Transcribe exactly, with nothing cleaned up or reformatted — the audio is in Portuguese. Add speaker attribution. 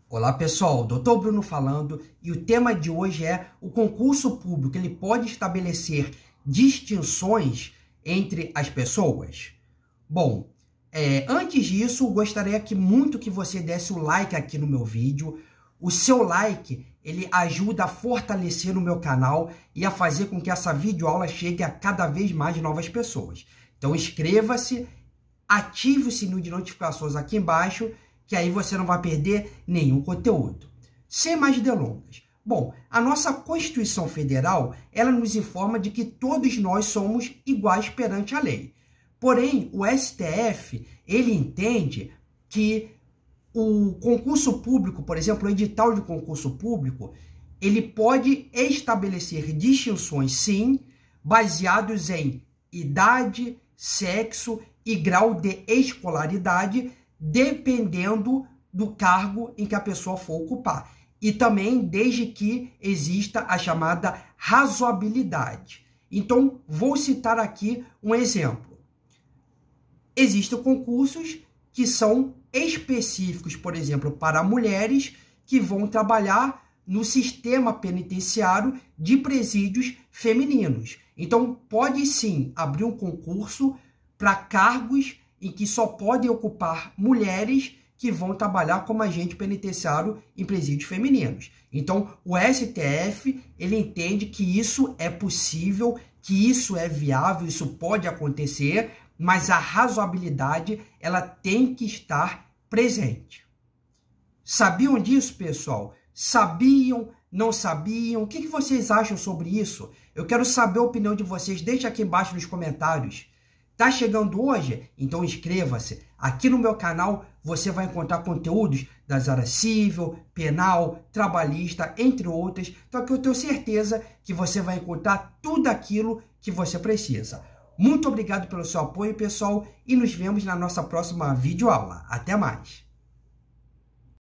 Speaker 1: Olá pessoal, doutor Bruno falando, e o tema de hoje é: o concurso público ele pode estabelecer distinções entre as pessoas? Bom, é, antes disso, gostaria que muito que você desse o like aqui no meu vídeo. O seu like, ele ajuda a fortalecer o meu canal e a fazer com que essa videoaula chegue a cada vez mais novas pessoas. Então inscreva-se, ative o sininho de notificações aqui embaixo, que aí você não vai perder nenhum conteúdo. Sem mais delongas. Bom, a nossa Constituição Federal, ela nos informa de que todos nós somos iguais perante a lei. Porém, o S T F, ele entende que o concurso público, por exemplo, o edital de concurso público, ele pode estabelecer distinções, sim, baseados em idade, sexo e grau de escolaridade, dependendo do cargo em que a pessoa for ocupar. E também desde que exista a chamada razoabilidade. Então, vou citar aqui um exemplo. Existem concursos que são específicos, por exemplo, para mulheres que vão trabalhar no sistema penitenciário de presídios femininos. Então, pode sim abrir um concurso para cargos em que só podem ocupar mulheres que vão trabalhar como agente penitenciário em presídios femininos. Então, o S T F, ele entende que isso é possível, que isso é viável, isso pode acontecer, mas a razoabilidade, ela tem que estar presente. Sabiam disso, pessoal? Sabiam? Não sabiam? O que vocês acham sobre isso? Eu quero saber a opinião de vocês. Deixa aqui embaixo nos comentários. Tá chegando hoje? Então inscreva-se. Aqui no meu canal você vai encontrar conteúdos das áreas civil, penal, trabalhista, entre outras. Então aqui eu tenho certeza que você vai encontrar tudo aquilo que você precisa. Muito obrigado pelo seu apoio, pessoal, e nos vemos na nossa próxima videoaula. Até mais!